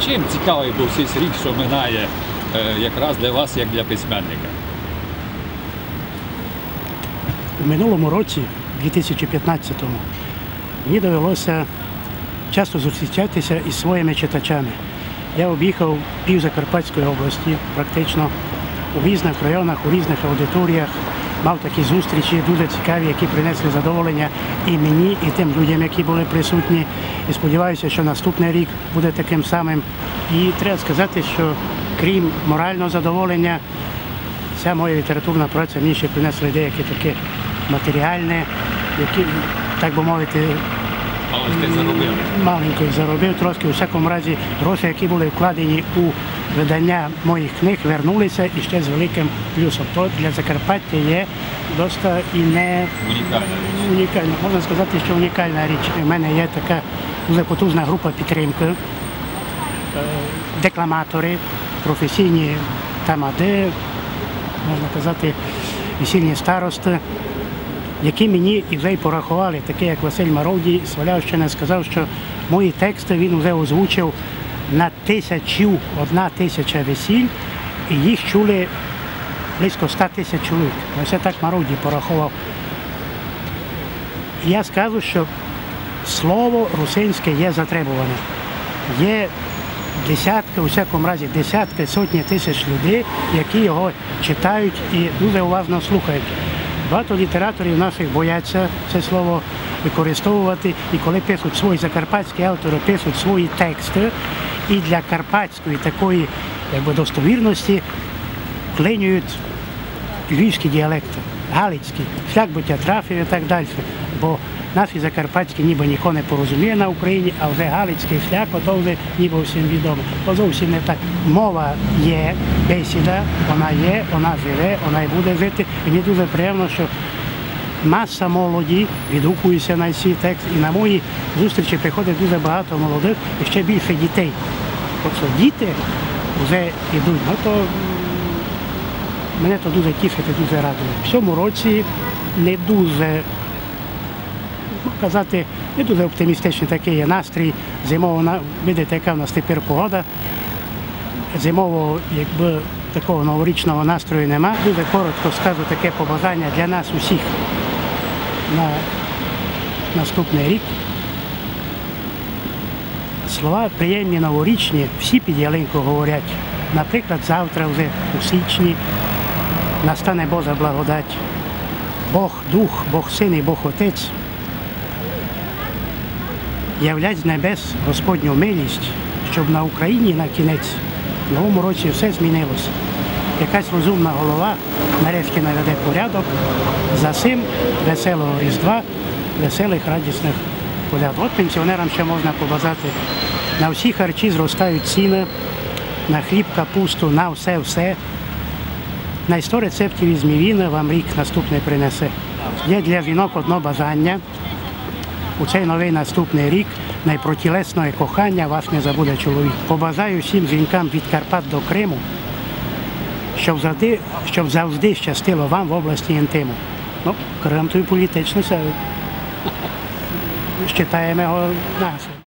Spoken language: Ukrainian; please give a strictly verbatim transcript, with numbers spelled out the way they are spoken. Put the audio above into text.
Чим цікавий був цей рік, що минає якраз для вас, як для письменника? У минулому році, дві тисячі п'ятнадцятому, мені довелося часто зустрічатися із своїми читачами. Я об'їхав пів Закарпатської області, практично у різних районах, у різних аудиторіях, мав такі зустрічі, дуже цікаві, які принесли задоволення і мені, і тим людям, які були присутні. І сподіваюся, що наступний рік буде таким самим. І треба сказати, що крім морального задоволення, ця моя літературна праця мені ще принесла деякі таке матеріальне, які, так би мовити, маленьких заробив трошки. У всякому разі, гроші, які були вкладені у видання моїх книг, вернулися і ще з великим плюсом. То для Закарпаття є досить і не унікальна. Можна сказати, що унікальна річ. У мене є така дуже потужна група підтримки, декламатори, професійні тамади, можна казати, і сильні старости, які мені і вже й порахували, такі як Василь Маровдій з Валявщини, сказав, що мої тексти він вже озвучив на тисячу, одна тисяча весіль, і їх чули близько ста тисяч чоловік. Ось так Маровдій порахував. І я скажу, що слово русинське є затребуване. Є десятки, у всякому разі десятки, сотні тисяч людей, які його читають і дуже уважно слухають. Багато літераторів наших бояться це слово використовувати, і коли пишуть свої закарпатські автори, пишуть свої тексти, і для карпатської такої якби, достовірності вклинюють львівські діалекти, галицькі, шлях буття трафів і так далі. Бо наші закарпатські ніби ніхто не порозуміє на Україні, а вже галицький шлях, ото вже ніби всім відомо. То зовсім не так. Мова є, бесіда, вона є, вона живе, вона і буде жити. І мені дуже приємно, що маса молоді відгукується на цей текст. І на мої зустрічі приходить дуже багато молодих і ще більше дітей. Оце діти вже йдуть. Ну, то мене то дуже тішить і дуже радує. В цьому році не дуже казати, не дуже оптимістичний такий є настрій. Зимово, видите, яка в нас тепер погода. Зимового, якби, такого новорічного настрою нема. Дуже коротко скажу таке побажання для нас усіх на наступний рік. Слова приємні новорічні, всі під ялинку говорять. Наприклад, завтра вже у січні настане Божа благодать. Бог Дух, Бог Син і Бог Отець являть з небес Господню милість, щоб на Україні на кінець в новому році все змінилося. Якась розумна голова нарешті наведе порядок. За цим веселого Різдва, веселих, радісних колядок. От пенсіонерам ще можна побажати. На всі харчі зростають ціни, на хліб, капусту, на все-все. На сто рецептів із мівіни вам рік наступний принесе. Є для жінок одне бажання. У цей новий наступний рік найпротілесне кохання вас не забуде чоловік. Побажаю всім жінкам від Карпат до Криму, щоб завжди, щоб завжди щастило вам в області інтиму. Ну, Крим то і політично, вважаємо його нас.